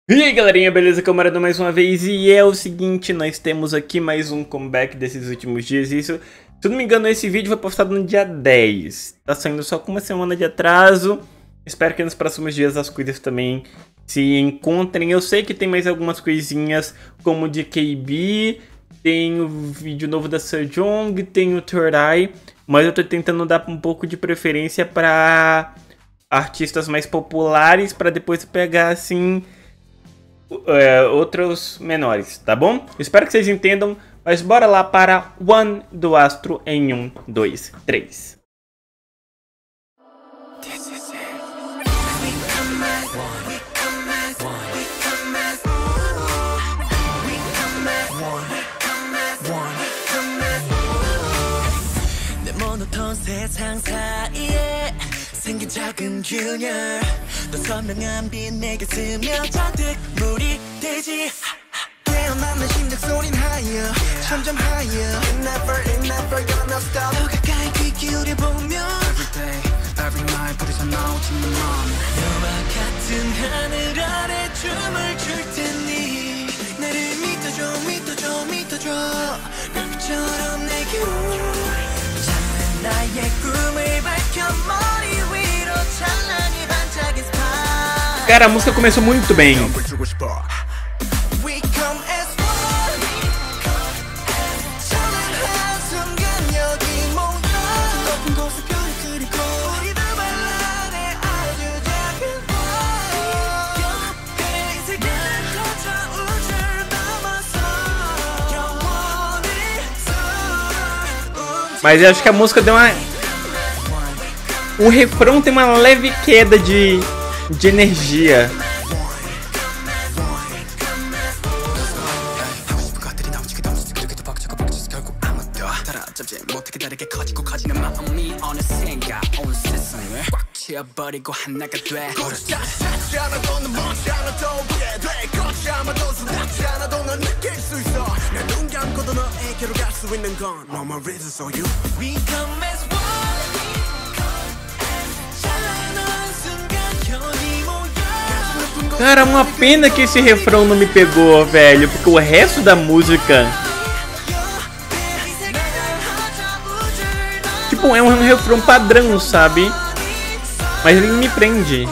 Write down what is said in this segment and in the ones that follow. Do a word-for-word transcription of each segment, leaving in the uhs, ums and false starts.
E aí galerinha, beleza? Camarada mais uma vez, e é o seguinte, nós temos aqui mais um comeback desses últimos dias. Isso, se eu não me engano, esse vídeo foi postado no dia dez. Tá saindo só com uma semana de atraso. Espero que nos próximos dias as coisas também se encontrem. Eu sei que tem mais algumas coisinhas, como o de K B, tem o vídeo novo da Sejong, tem o Third Eye, mas eu tô tentando dar um pouco de preferência pra artistas mais populares, pra depois pegar assim... É, outros menores, tá bom? Espero que vocês entendam, mas bora lá para One do Astro em um, dois, três. 생긴 작은 균열 더 선명한 빛 내게 스며 잔뜩 물이 되지 깨어나는 심장 소린 higher 점점 higher It never, it never gonna stop 더 가까이 귀 기울여보면 Every day, every night 부딪혀 나오지 넌 너와 같은 하늘 아래 춤을 출 테니 나를 믿어줘 믿어줘 믿어줘 별빛처럼 내게 작은 나의 꿈을 밝혀 머리 Cara, a música começou muito bem. Mas eu acho que a música deu uma... O refrão tem uma leve queda de, de energia. Cara, uma pena que esse refrão não me pegou, velho, porque o resto da música... Tipo, é um refrão padrão, sabe? Mas ele me prende.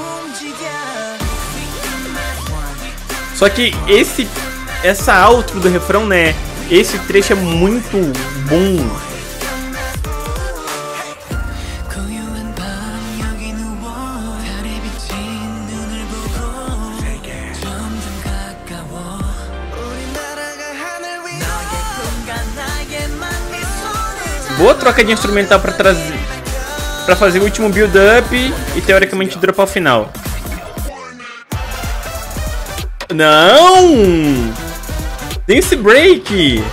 Só que esse... Essa outro do refrão, né? Esse trecho é muito bom. Boa troca de instrumental pra trazer, pra fazer o último build up e teoricamente dropar o final. Não! Dance break!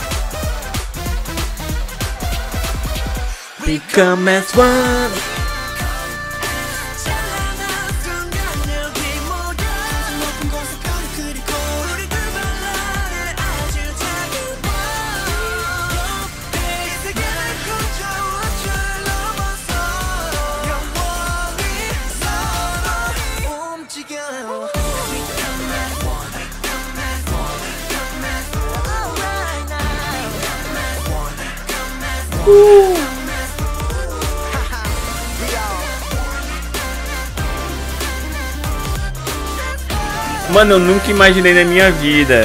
Become as one. Uh. Mano, eu nunca imaginei na minha vida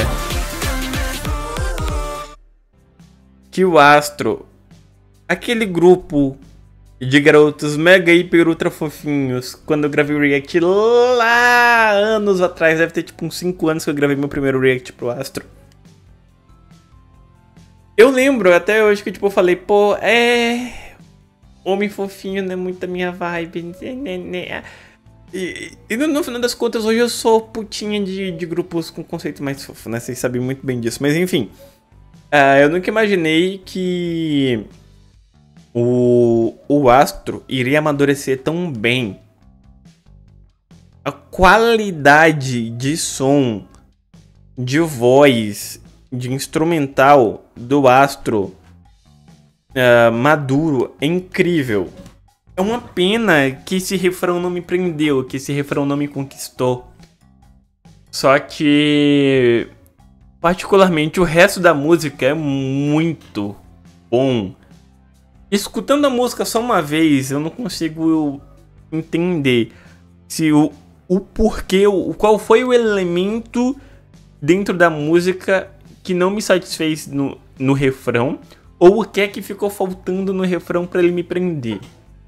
que o Astro, aquele grupo de garotos mega hiper ultra fofinhos, quando eu gravei o react lá anos atrás, deve ter tipo uns cinco anos que eu gravei meu primeiro react pro Astro. Eu lembro até hoje que tipo, eu falei, pô, é... Homem fofinho não é muito a minha vibe. E, e no, no final das contas, hoje eu sou putinha de, de grupos com conceito mais fofo, né? Vocês sabem muito bem disso. Mas enfim, uh, eu nunca imaginei que o, o Astro iria amadurecer tão bem. A qualidade de som, de voz... de instrumental do Astro uh, maduro é incrível. É uma pena que esse refrão não me prendeu, que esse refrão não me conquistou. Só que, particularmente, o resto da música é muito bom. Escutando a música só uma vez, eu não consigo entender se o, o porquê, o, qual foi o elemento dentro da música que não me satisfez no, no refrão, ou o que é que ficou faltando no refrão pra ele me prender.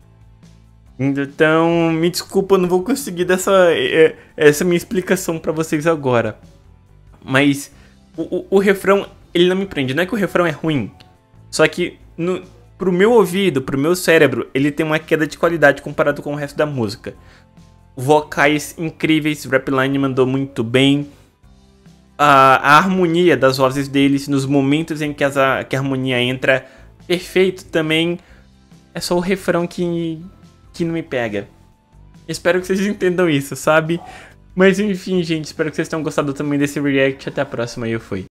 Então, me desculpa, eu não vou conseguir dar essa, essa minha explicação pra vocês agora. Mas o, o, o refrão, ele não me prende. Não é que o refrão é ruim, só que no, pro meu ouvido, pro meu cérebro, ele tem uma queda de qualidade comparado com o resto da música. Vocais incríveis, Rapline mandou muito bem. A, a harmonia das vozes deles, nos momentos em que, as, que a harmonia entra, perfeito também. É só o refrão que, que não me pega. Espero que vocês entendam isso, sabe? Mas enfim, gente, espero que vocês tenham gostado também desse react. Até a próxima e eu fui.